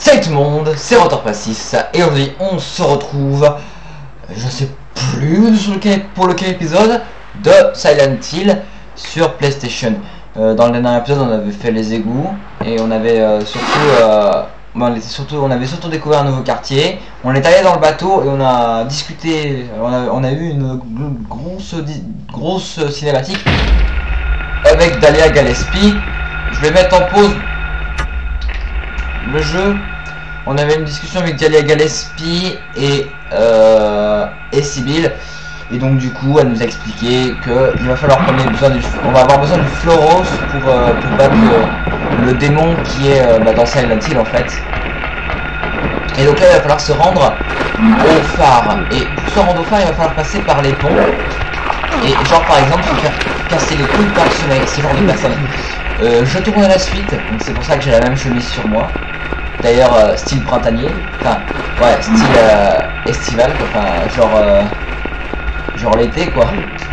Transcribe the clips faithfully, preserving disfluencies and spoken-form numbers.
Salut tout le monde, c'est RotorPassis et aujourd'hui on se retrouve, je sais plus sur lequel, pour lequel épisode de Silent Hill sur PlayStation. Euh, dans le dernier épisode on avait fait les égouts et on avait euh, surtout, euh, bon, on était surtout, on avait surtout découvert un nouveau quartier. On est allé dans le bateau et on a discuté, on a, on a eu une grosse, grosse cinématique avec Dahlia Gillespie. Je vais mettre en pause le jeu. On avait une discussion avec Dahlia Gillespie et, euh, et Sibyl. Et donc du coup elle nous a expliqué qu'il va falloir qu'on ait besoin du, on va avoir besoin du Floros pour, euh, pour battre le, le démon qui est euh, bah, dans Silent Hill en fait. Et donc là il va falloir se rendre au phare. Et pour se rendre au phare il va falloir passer par les ponts. Et genre par exemple se faire casser les couilles par ce, ce genre de personnes. Euh, je tourne à la suite, donc c'est pour ça que j'ai la même chemise sur moi. D'ailleurs euh, style printanier, enfin ouais style euh, estival quoi, enfin genre euh, genre l'été quoi.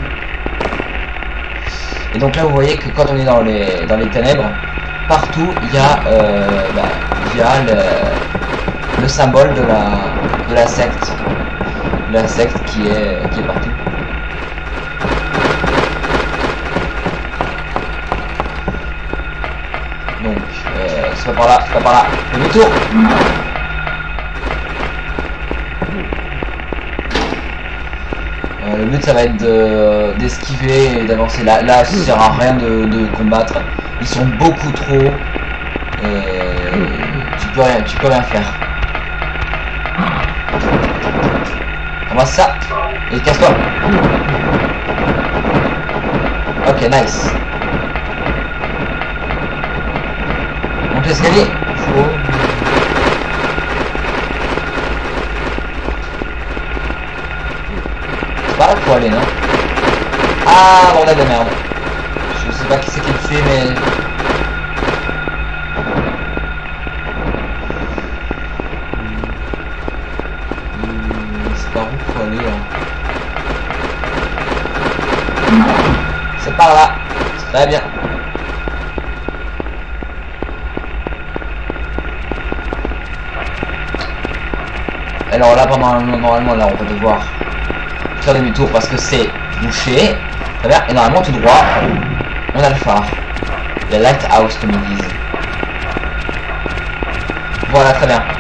Et donc là vous voyez que quand on est dans les dans les ténèbres, partout il y a euh, bah, il y a le, le symbole de la de la secte, de la secte qui est qui est partout. Donc euh, c'est pas par là, c'est pas par là. Demi-tour. Euh, le but ça va être d'esquiver et d'avancer. Là, là ça sert à rien de, de combattre. Ils sont beaucoup trop. Euh, tu peux rien, tu peux rien faire. Ramasse ça et casse-toi. Ok, nice. Monte l'escalier. Faut... C'est pas là qu'il faut aller, non? Ah, bordel de merde. Je sais pas qui c'est qui le fait, mais... C'est par où qu'il faut aller, là? C'est par là. Très bien. Alors là, pendant normalement, là, on va devoir faire demi-tour parce que c'est bouché. Très bien. Et normalement, tout droit, on a le phare. Le lighthouse, comme ils disent. Voilà, très bien.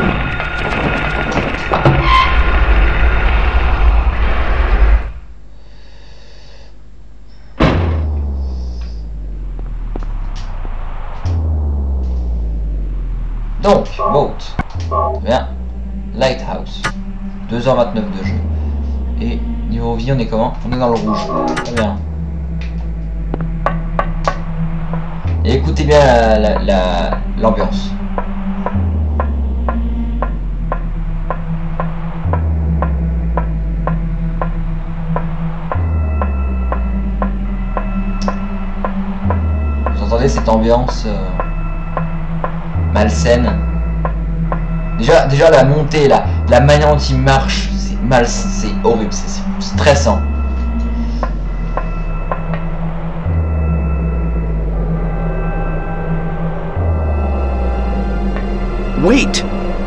Donc, boat. Très bien. Lighthouse. deux heures vingt-neuf de jeu. Et niveau vie, on est comment? On est dans le rouge. Très bien. Et écoutez bien la, la, l'ambiance. Vous entendez cette ambiance euh, malsaine? Déjà, déjà la montée, la, la manière dont il marche, c'est mal, c'est horrible, c'est stressant. Wait.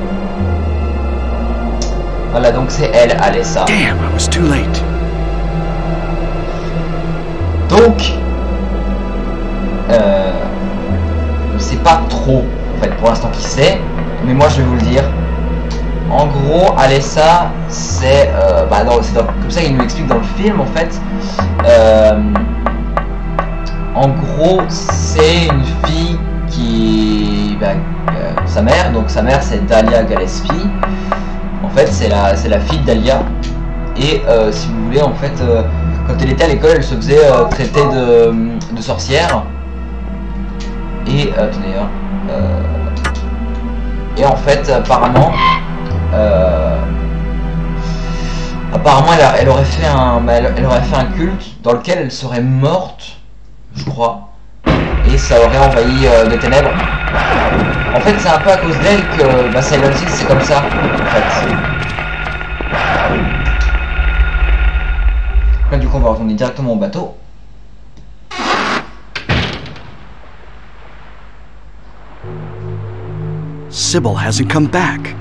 Voilà, donc c'est elle, Alessa. Damn, I was too late. Donc, euh, on sait pas trop, en fait, pour l'instant qui c'est. Mais moi je vais vous le dire. En gros, Alessa, c'est euh, bah c'est comme ça qu'il nous explique dans le film en fait. Euh, en gros, c'est une fille qui, bah, euh, sa mère, donc sa mère c'est Dahlia Gillespie. En fait, c'est la, c'est la fille de Dahlia. Et euh, si vous voulez, en fait, euh, quand elle était à l'école, elle se faisait euh, traiter de, de sorcière. Et euh, attendez, euh, Et en fait, apparemment, euh, apparemment, elle, a, elle aurait fait un, elle, elle aurait fait un culte dans lequel elle serait morte, je crois, et ça aurait envahi euh, des ténèbres. En fait, c'est un peu à cause d'elle que bah, Silent Hill, c'est comme ça, en fait. Là, du coup, on va retourner directement au bateau. Sybil hasn't come back.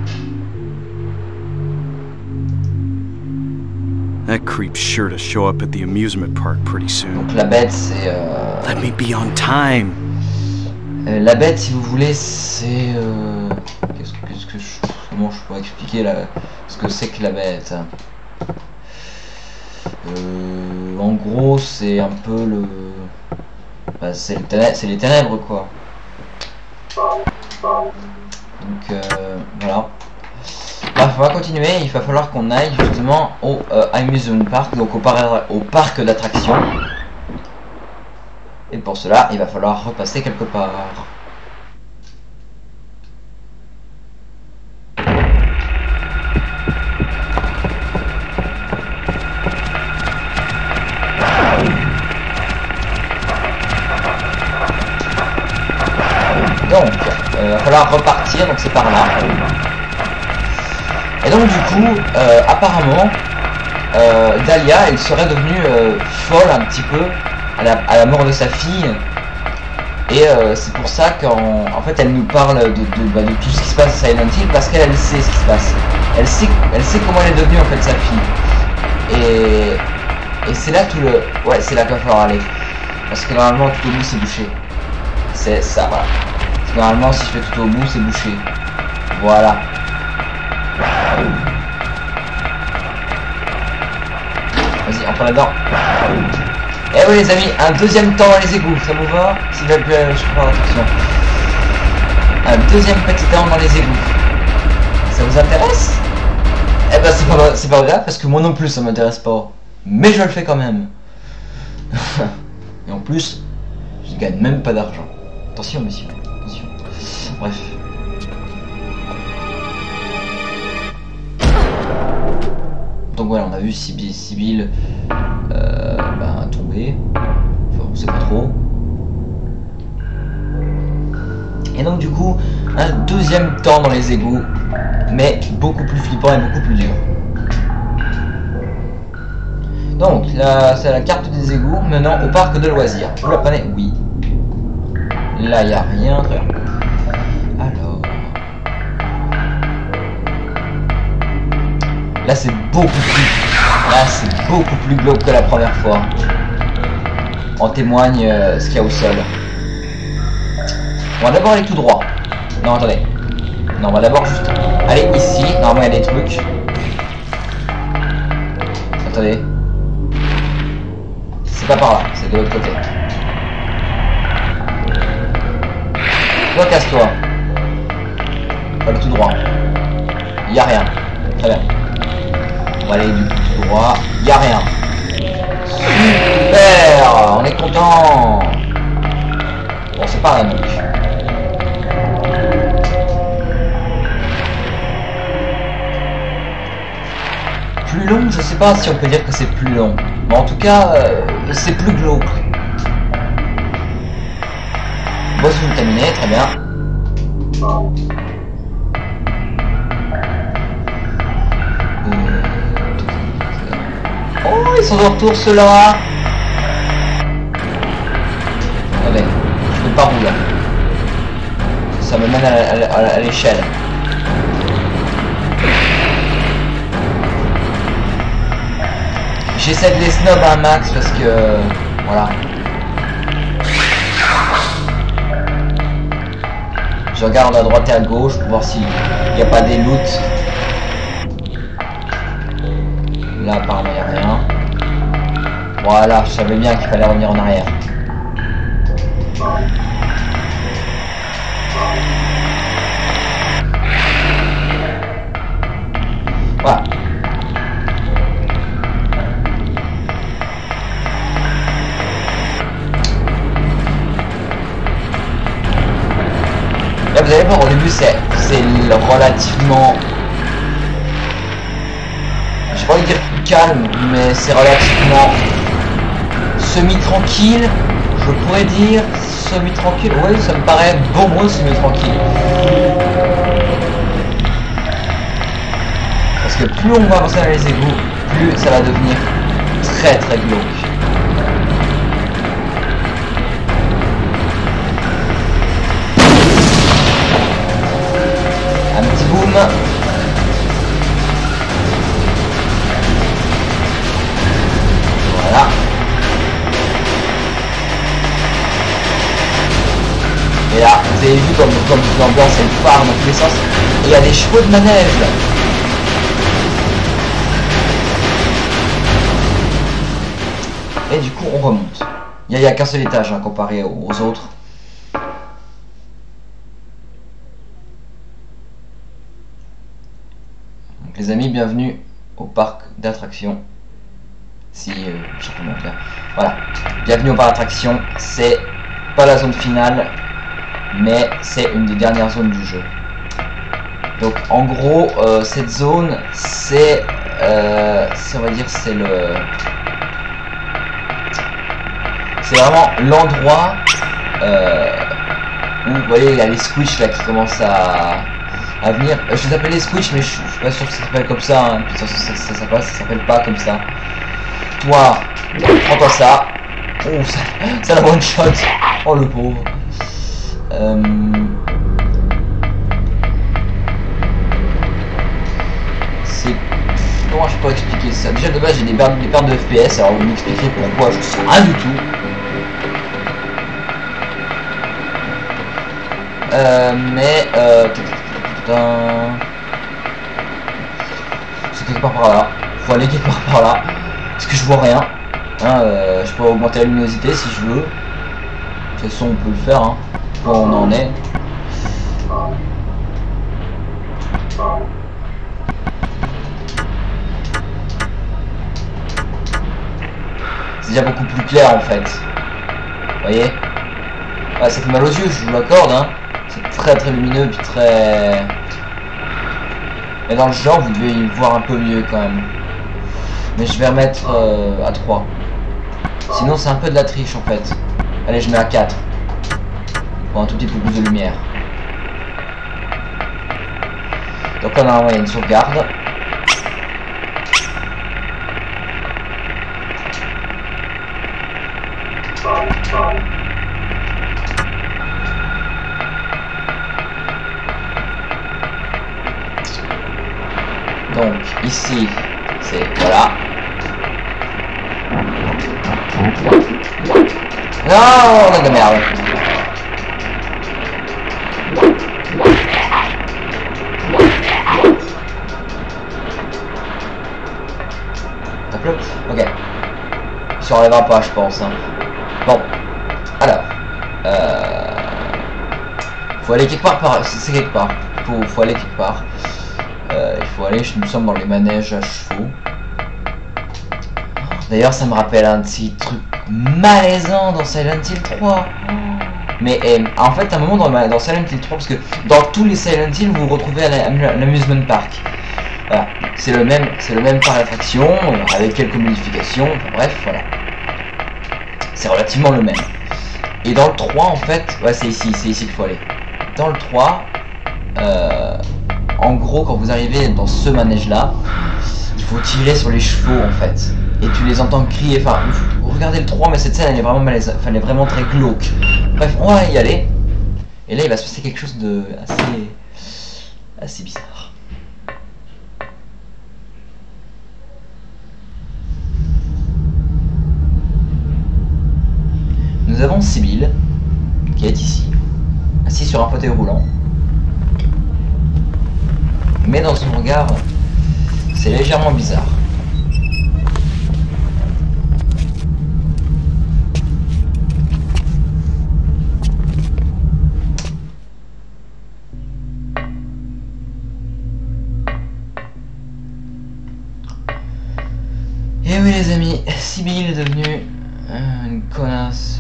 That creep's sure to show up at the amusement park pretty soon. Donc la bête c'est... Euh... Let me be on time. Euh, la bête, si vous voulez, c'est... Euh... Qu'est-ce que, qu'est-ce que je... Comment je pourrais expliquer la... ce que c'est que la bête? euh... En gros, c'est un peu le... Bah, c'est le ténèbre, c'est les ténèbres, quoi. Donc, euh, voilà. Bref, on va continuer. Il va falloir qu'on aille justement au euh, Amusement Park, donc au, par au parc d'attractions. Et pour cela, il va falloir repasser quelque part. Donc, il euh, va falloir repartir, donc c'est par là. Et donc du coup, euh, apparemment, euh, Dahlia, elle serait devenue euh, folle un petit peu à la, à la mort de sa fille. Et euh, c'est pour ça qu'en en fait, elle nous parle de, de, bah, de tout ce qui se passe à Silent Hill, parce qu'elle elle sait ce qui se passe. Elle sait, elle sait comment elle est devenue en fait sa fille. Et, et c'est là tout le... Ouais, c'est là qu'il va falloir aller. Parce que normalement, tout au bout, c'est bouché. C'est ça, voilà. Parce que normalement, si je fais tout au bout, c'est bouché. Voilà. Vas-y, entre là-dedans. Et oui les amis, un deuxième temps dans les égouts, ça vous va? S'il vous plaît, je prends attention. Un deuxième petit temps dans les égouts. Ça vous intéresse? Eh ben c'est pas, c'est pas grave, parce que moi non plus ça m'intéresse pas. Mais je le fais quand même. Et en plus, je gagne même pas d'argent. Attention monsieur, attention. Bref. Donc voilà, on a vu Sybil, Sybil euh, bah, tomber. Enfin, on sait pas trop. Et donc du coup, un deuxième temps dans les égouts, mais beaucoup plus flippant et beaucoup plus dur. Donc là, c'est la carte des égouts menant au parc de loisirs. Vous la prenez? Oui. Là, il n'y a rien. Très bien. Alors... Là c'est beaucoup plus, là c'est beaucoup plus glauque que la première fois. En témoigne euh, ce qu'il y a au sol. On va d'abord aller tout droit. Non attendez. Non on va d'abord juste aller ici. Normalement il y a des trucs. Attendez. C'est pas par là, c'est de l'autre côté. Toi casse-toi. On va aller tout droit. Il y a rien. Très bien. On va aller du coup tout droit. Il n'y a rien. Super. On est content. Bon, c'est pas là donc. Plus long, je sais pas si on peut dire que c'est plus long. Mais en tout cas, euh, c'est plus glauque. Boss contaminé, très bien. Oh, ils sont de retour ceux-là. Attendez, je fais par où là? Ça me mène à, à l'échelle. J'essaie de les snob à un max parce que... Voilà. Je regarde à droite et à gauche pour voir s'il n'y a pas des loots. Là apparemment il n'y a rien. Voilà, je savais bien qu'il fallait revenir en arrière. Voilà. Là vous allez voir au début c'est relativement... J'ai pas envie de dire calme, mais c'est relativement semi-tranquille, je pourrais dire semi-tranquille, oui ça me paraît bon mot semi-tranquille. Parce que plus on va avancer dans les égouts, plus ça va devenir très très glauque. Voilà. Et là, vous avez vu comme, comme l'ambiance elle part dans tous les sens. Et il y a des chevaux de manège là. Et du coup on remonte. Il n'y a, a qu'un seul étage hein, comparé aux, aux autres. Donc les amis, bienvenue au parc d'attractions. Si euh, je sais comment faire. Voilà. Bienvenue au parc d'attractions. C'est pas la zone finale, mais c'est une des dernières zones du jeu. Donc en gros, euh, cette zone, c'est, euh, on va dire, c'est le, c'est vraiment l'endroit euh, où, vous voyez, il y a les squish là qui commencent à, à venir. Euh, je les appelle les squish, mais je, je suis pas sûr que ça s'appelle comme ça. Hein. Puis ça, ça, ça, ça, ça s'appelle pas comme ça. Toi, prends-toi ça. Oh, ça, ça la one shot. Oh le pauvre. Euh... C'est... Comment je peux expliquer ça? Déjà de base j'ai des pertes, des pertes de F P S, alors vous m'expliquerez pourquoi, je sais rien du tout. Euh, mais... Euh... C'est quelque part par là. Faut aller quelque part par là. Parce que je vois rien. Hein, euh, je peux augmenter la luminosité si je veux. De toute façon on peut le faire. Hein. Bon, on en est. C'est déjà beaucoup plus clair en fait. Vous voyez? Ouais, ça fait mal aux yeux, je vous l'accorde. Hein. C'est très très lumineux puis très... Mais dans le genre vous devez y voir un peu mieux quand même. Mais je vais remettre euh, à trois. Sinon c'est un peu de la triche en fait. Allez, je mets à quatre. Pour un tout petit peu plus de lumière. Donc là normalement il y a une sauvegarde. Donc ici c'est voilà. Non, on a de la merde. Ok. Il s'en relèvera pas, je pense. Hein. Bon. Alors. Euh... Faut aller quelque part par... C'est quelque part. Faut, faut aller quelque part. Euh, il faut aller, nous sommes dans les manèges à chevaux. D'ailleurs, ça me rappelle un petit truc malaisant dans Silent Hill trois. Mais eh, en fait, à un moment dans, dans Silent Hill trois, parce que dans tous les Silent Hill, vous vous retrouvez à l'amusement park. Voilà, c'est le même, c'est le même parc d'attraction avec quelques modifications. Enfin, bref, voilà, c'est relativement le même. Et dans le trois, en fait, ouais, c'est ici, c'est ici qu'il faut aller. Dans le trois, euh, en gros, quand vous arrivez dans ce manège-là, il faut tirer sur les chevaux, en fait. Et tu les entends crier. Enfin, vous regardez le trois, mais cette scène, elle est vraiment malaise, enfin, elle est vraiment très glauque. Bref, on va y aller. Et là, il va se passer quelque chose de assez, assez bizarre. Nous avons Sibylle, qui est ici, assise sur un fauteuil roulant. Mais dans son regard, c'est légèrement bizarre. Et oui les amis, Sibylle est devenue euh, une connasse.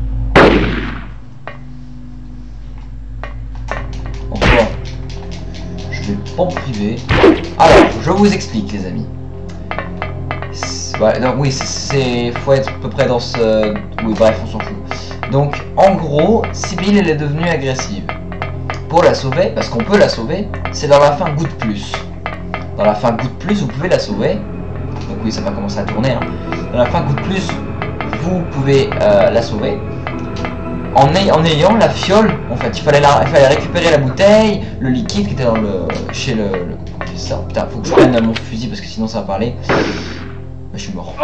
Encore. Je vais pas me priver. Alors, je vous explique les amis. Ouais, donc oui, c'est faut être à peu près dans ce... Oui, bref, on s'en fout. Donc, en gros, Sibylle, elle est devenue agressive. Pour la sauver, parce qu'on peut la sauver, c'est dans la fin Good Plus. Dans la fin Good Plus, vous pouvez la sauver. Donc oui, ça va commencer à tourner. Hein. Dans la fin Good Plus, vous pouvez euh, la sauver. en, ay en ayant la fiole, en fait. Il fallait, la, il fallait récupérer la bouteille, le liquide qui était dans le, chez le... le ça, putain, faut que je prenne mon fusil parce que sinon ça va parler. Bah, je suis mort.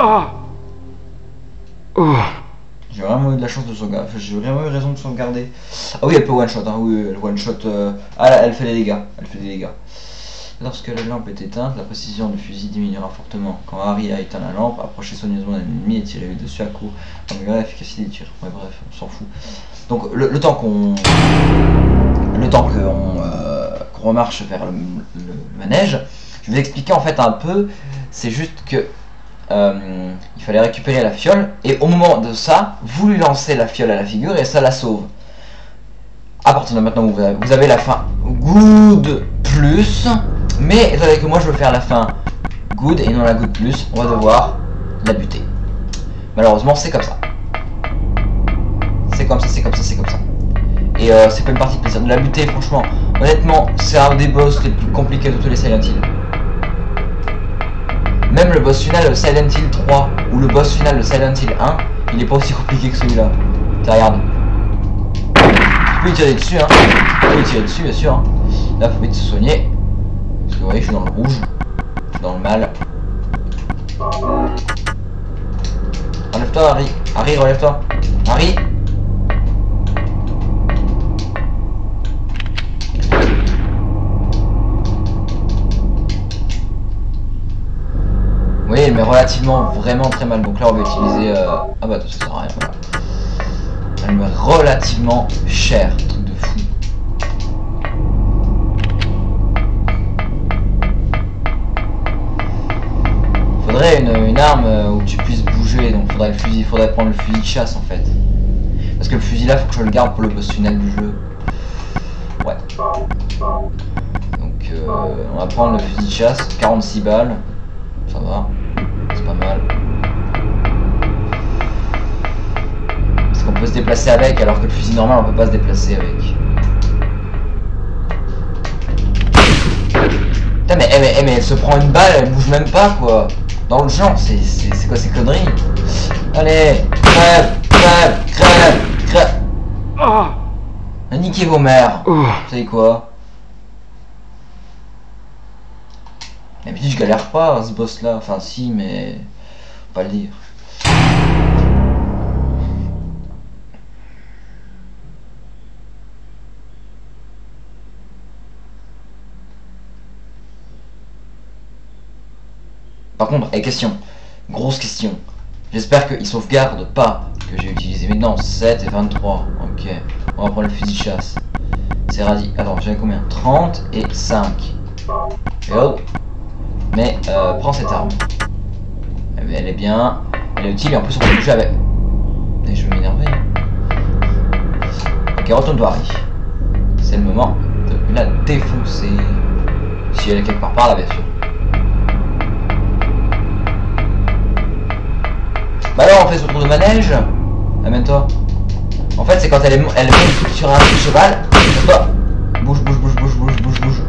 J'ai vraiment eu de la chance de sauvegarder. Enfin, j'ai vraiment eu raison de sauvegarder. Ah oui, elle peut one shot, hein. Oui, elle one shot. Euh... Ah, elle, elle fait des dégâts. Elle fait des dégâts. Lorsque la lampe est éteinte, la précision du fusil diminuera fortement. Quand Harry a éteint la lampe, approchez soigneusement d'un ennemi et tirez dessus à coup. Améliorer l'efficacité des tirs. Ouais, bref, on s'en fout. Donc, le, le temps qu'on. Le temps qu'on euh, qu'on remarche vers le, le, le manège, je vais vous expliquer en fait un peu. C'est juste que. Euh, il fallait récupérer la fiole et au moment de ça, vous lui lancez la fiole à la figure et ça la sauve. À partir de maintenant, vous avez, vous avez la fin good plus, mais étant donné que moi je veux faire la fin good et non la good plus, on va devoir la buter. Malheureusement, c'est comme ça. C'est comme ça, c'est comme ça, c'est comme ça. Et euh, c'est pas une partie de plaisir de la buter, franchement. Honnêtement, c'est un des boss les plus compliqués de tous les Silent Hill. Même le boss final de Silent Hill trois ou le boss final de Silent Hill un, il est pas aussi compliqué que celui-là. Tiens, regarde. Tu peux y tirer dessus, hein. Tu peux y tirer dessus, bien sûr. Hein. Là, faut vite se soigner. Parce que vous voyez, je suis dans le rouge. Je suis dans le mal. Relève-toi, Harry. Harry, relève-toi. Harry. Oui, mais relativement vraiment très mal. Donc là, on va utiliser. Euh... Ah bah, ça sert à rien. Voilà. Elle me relativement cher, truc de fou. Faudrait une, une arme où tu puisses bouger. Donc faudrait le fusil, faudrait prendre le fusil de chasse en fait. Parce que le fusil là, faut que je le garde pour le boss final du jeu. Ouais. Donc euh, on va prendre le fusil de chasse, quarante-six balles. Ça va, c'est pas mal. Parce qu'on peut se déplacer avec, alors que le fusil normal on peut pas se déplacer avec. Putain mais, mais, mais elle se prend une balle, elle bouge même pas quoi. Dans le genre, c'est quoi ces conneries? Allez, crève, crève, crève, crève. Ah, niquez vos mères. Vous savez quoi? D'habitude je galère pas à ce boss là, enfin si mais faut pas le dire. Par contre, et question, grosse question, j'espère qu'il sauvegarde pas que j'ai utilisé maintenant sept et vingt-trois, ok, on va prendre le fusil de chasse. C'est radis, attends j'avais combien? Trente et cinq. Et oh. Mais euh, prends cette arme. Elle est bien, elle est utile et en plus on peut bouger avec. Et je vais m'énerver. Ok, retourne-toi Harry. C'est le moment de la défoncer. Si elle est quelque part par là bien sûr. Bah alors on fait ce tour de manège. Amène-toi. En fait c'est quand elle est, elle est sur un cheval. Toi. Bouge, bouge, bouge, bouge, bouge, bouge, bouge.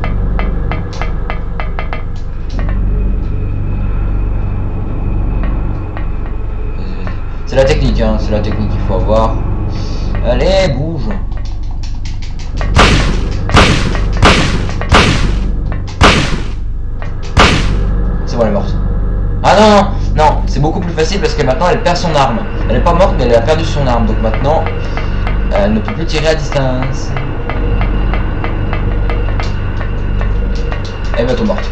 C'est la technique, hein, c'est la technique qu'il faut avoir. Allez, bouge. C'est bon, elle est morte. Ah non, non, non, c'est beaucoup plus facile parce que maintenant elle perd son arme. Elle n'est pas morte, mais elle a perdu son arme. Donc maintenant, elle ne peut plus tirer à distance. Elle est bientôt morte.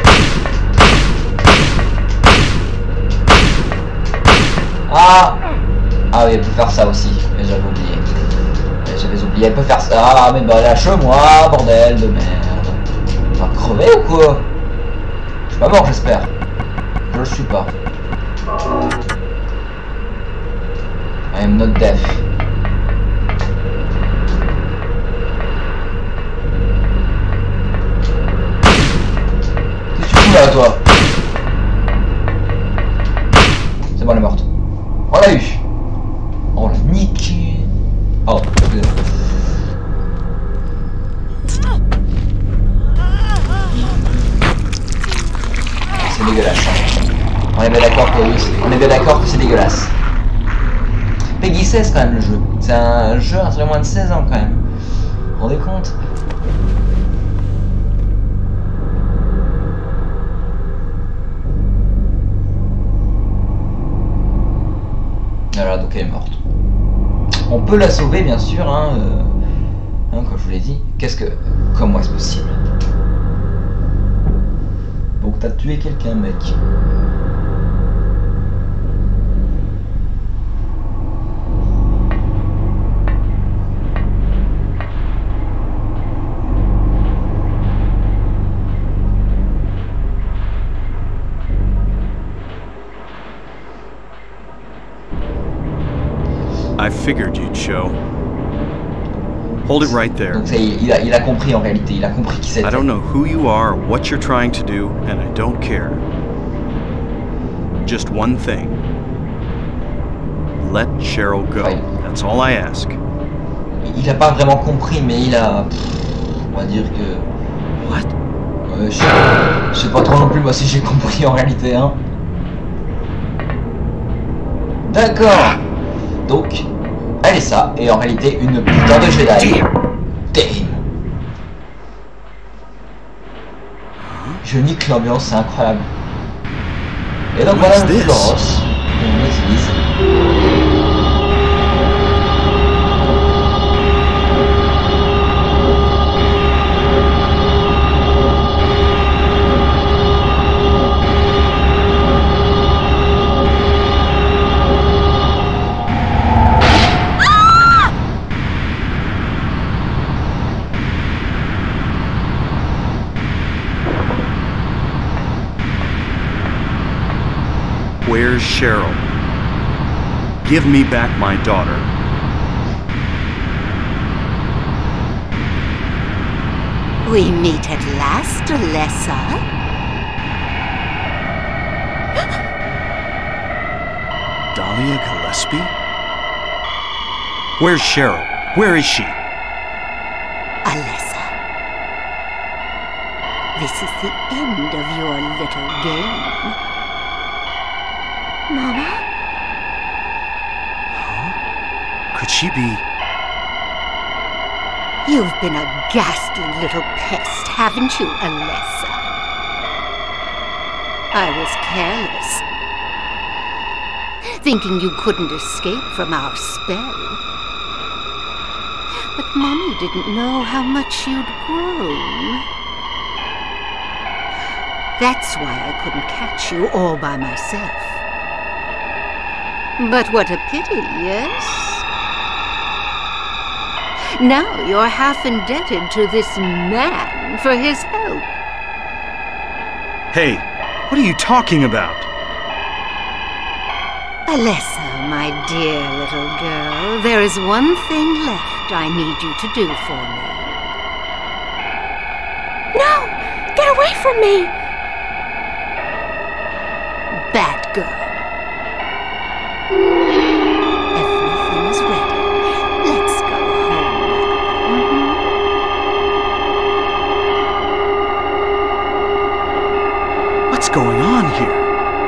Ah Ah oui, elle peut faire ça aussi, mais j'avais oublié. J'avais oublié, elle peut faire ça. Ah mais bah lâche-moi, bordel de merde. On va crever ou quoi? Je suis pas mort j'espère. Je le suis pas. I am not deaf. Qu'est-ce que tu fous là toi? C'est bon, elle est morte. On l'a eu. On l'a niqué. Oh, excusez-moi. C'est dégueulasse. On est bien d'accord que oui, on est bien d'accord que c'est dégueulasse. Peggy seize quand même le jeu. C'est un jeu entre les moins de seize ans quand même. Vous vous rendez compte? Voilà, donc elle est morte. On peut la sauver bien sûr, hein, euh, hein, comme je vous l'ai dit. Qu'est-ce que... Comment est-ce possible? Donc t'as tué quelqu'un, mec. I figured you'd show. Hold it right there. Donc ça, il, il, a, il a compris en réalité, il a compris qui c'était. I don't know who you are, what you're trying to do, and I don't care. Just one thing. Let Cheryl go. Enfin, That's all I ask. Il a pas vraiment compris, mais il a... Pff, on va dire que... What? Euh, je, sais, je sais pas trop non plus moi si j'ai compris en réalité, hein. D'accord. Donc, elle est ça, et en réalité une putain de Jedi. Damn. Je nique l'ambiance, c'est incroyable. Et donc voilà le Florence. On utilise. Where's Cheryl? Give me back my daughter. We meet at last, Alessa. Dahlia Gillespie? Where's Cheryl? Where is she? Alessa. This is the end of your little game. Mama? Huh? Could she be... You've been a ghastly little pest, haven't you, Alessa? I was careless, thinking you couldn't escape from our spell. But Mommy didn't know how much you'd grown. That's why I couldn't catch you all by myself. But what a pity, yes? Now you're half indebted to this man for his help. Hey, what are you talking about? Alessa, my dear little girl, there is one thing left I need you to do for me. No! Get away from me! Bad girl. Everything is ready. Let's go home now. Mm-hmm. What's going on here?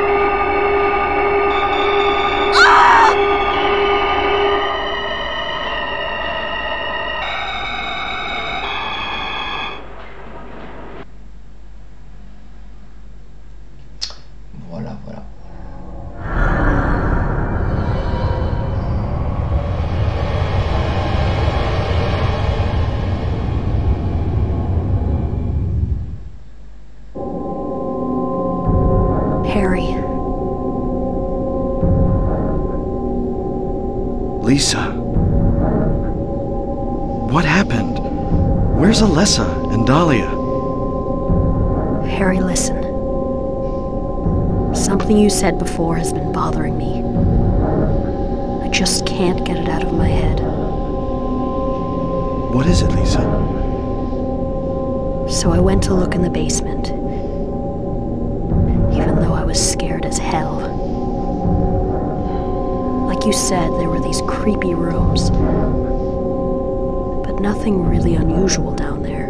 Voilà, voilà. Harry. Lisa. What happened? Where's Alessa and Dahlia? Harry, listen. Something you said before has been bothering me. I just can't get it out of my head. What is it, Lisa? So I went to look in the basement, even though I was scared as hell. Like you said, there were these creepy rooms, but nothing really unusual down there.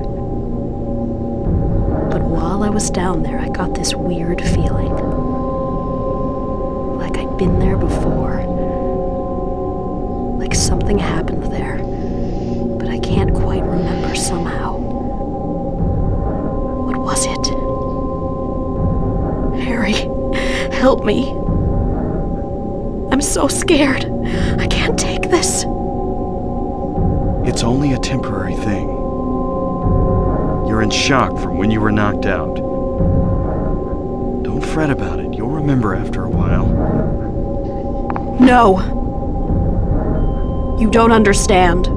But while I was down there, I got this weird feeling. Like I'd been there before. Like something happened there, but I can't quite remember somehow. What was it? Harry, help me. I'm so scared. I can't take this. It's only a temporary thing. You're in shock from when you were knocked out. Don't fret about it. You'll remember after a while. No. You don't understand.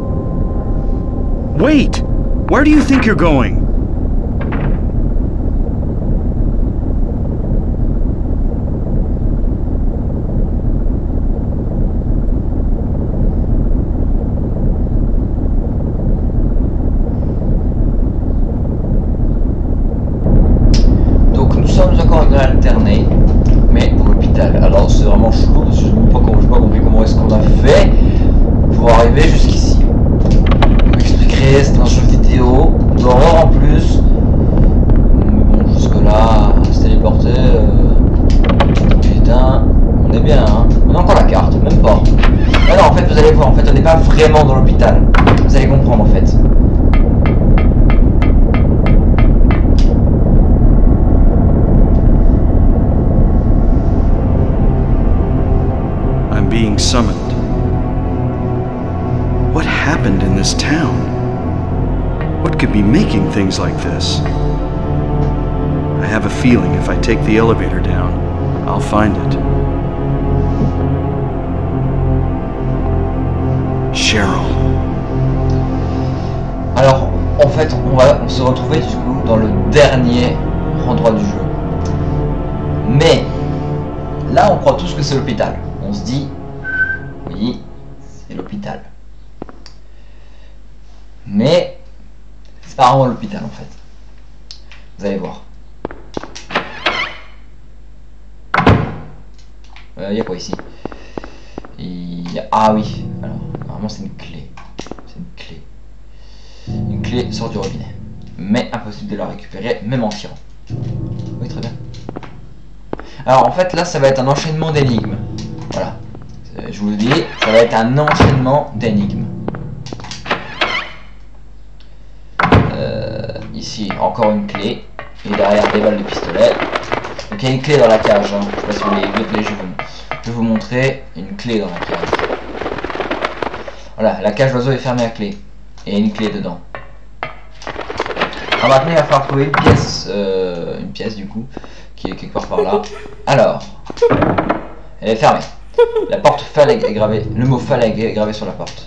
Wait! Where do you think you're going? Alterné, mais pour l'hôpital. Alors c'est vraiment chelou parce que je ne sais pas comment, je sais pas compris comment est-ce qu'on a fait pour arriver jusqu'ici. Je vous expliquerai, c'est un jeu vidéo d'horreur en plus. Mais bon, jusque là, se téléporter. Euh... Putain, on est bien, hein. On a encore la carte, même pas. Ah non, en fait, vous allez voir, en fait, on n'est pas vraiment dans l'hôpital. Vous allez comprendre en fait. Being summoned. What happened in this town? What could be making things like this? I have a feeling if I take the elevator down, I'll find it. Cheryl. Alors, en fait, on va on se retrouver du coup dans le dernier endroit du jeu. Mais là, on croit tous que c'est l'hôpital. On se dit, oui, c'est l'hôpital. Mais c'est pas vraiment l'hôpital en fait. Vous allez voir. Il euh, y a quoi ici? Y a... Ah oui, alors normalement c'est une clé. C'est une clé. Une clé sort du robinet. Mais impossible de la récupérer, même en tirant. Oui, très bien. Alors en fait là ça va être un enchaînement d'énigmes. Voilà. Je vous le dis, ça va être un enchaînement d'énigmes. Euh, ici, encore une clé. Et derrière, des balles de pistolet. Donc il y a une clé dans la cage. Hein. Je sais pas si vous voulez, je vais vous, je vais vous montrer une clé dans la cage. Voilà, la cage d'oiseau est fermée à clé. Et il y a une clé dedans. Alors maintenant, il va falloir trouver une pièce, euh, une pièce du coup, qui est quelque part par là. Alors, elle est fermée. La porte Fall est gravée, le mot Fall est gravé sur la porte.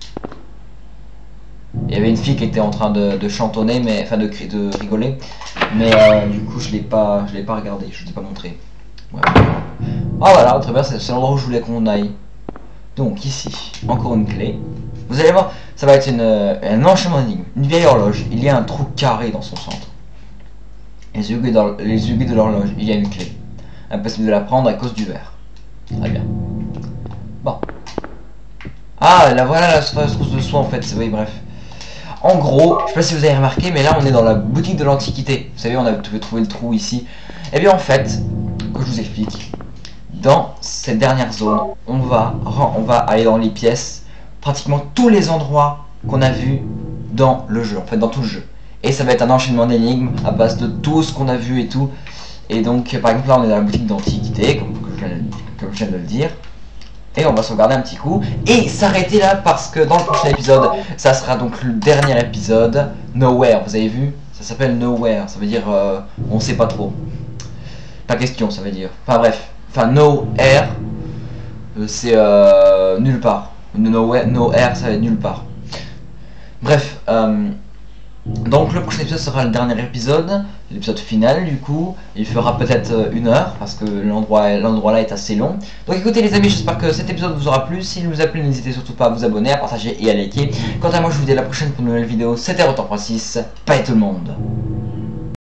Il y avait une fille qui était en train de, de chantonner, mais enfin de, de rigoler, mais euh, du coup je l'ai pas, je l'ai pas regardé, je l'ai pas montré. Ouais. Ah voilà, très bien, c'est l'endroit où je voulais qu'on aille. Donc ici, encore une clé. Vous allez voir, ça va être une, un enchaînement d'énigmes. Une vieille horloge, il y a un trou carré dans son centre. Les aiguilles de l'horloge, il y a une clé. Impossible de la prendre à cause du verre. Très bien. Bon. Ah, là voilà la trousse de soins en fait. Oui, bref. En gros, je sais pas si vous avez remarqué, mais là on est dans la boutique de l'Antiquité. Vous savez, on a trouvé le trou ici. Et bien en fait, que je vous explique. Dans cette dernière zone, on va, on va aller dans les pièces, pratiquement tous les endroits qu'on a vus dans le jeu, en fait dans tout le jeu. Et ça va être un enchaînement d'énigmes à base de tout ce qu'on a vu et tout. Et donc, par exemple, là on est dans la boutique d'Antiquité, comme, comme je viens de le dire. Et on va sauvegarder un petit coup et s'arrêter là parce que dans le prochain épisode, ça sera donc le dernier épisode, Nowhere. Vous avez vu? Ça s'appelle Nowhere, ça veut dire euh, on sait pas trop. Pas question, ça veut dire. Enfin bref, enfin No Air, euh, c'est euh, nulle part. Nowhere, No Air, ça va être nulle part. Bref, euh, donc le prochain épisode sera le dernier épisode, l'épisode final du coup. Il fera peut-être une heure parce que l'endroit l'endroit là est assez long. Donc écoutez les amis, j'espère que cet épisode vous aura plu. S'il vous a plu, n'hésitez surtout pas à vous abonner, à partager et à liker. Quant à moi, je vous dis à la prochaine pour une nouvelle vidéo. C'était Rotor point six, bye tout le monde.